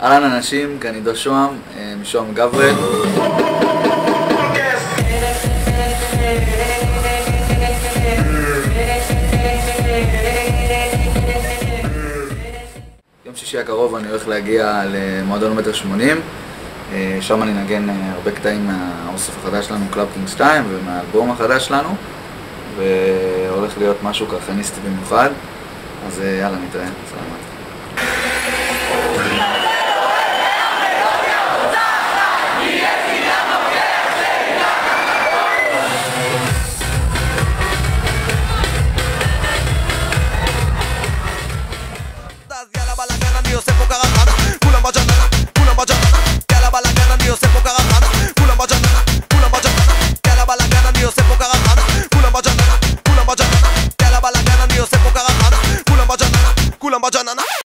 אהלן אנשים, כאן עידו שוהם, משוהם גבריאל. יום שישי הקרוב אני הולך להגיע למועדון 1.80 מטר. שם אני נגן הרבה קטעים מהאוסף החדש שלנו, קלאב קינג 2, ומהאלבום החדש שלנו, והולך להיות משהו קרחניסטי במיוחד. אז יאללה, נתראה.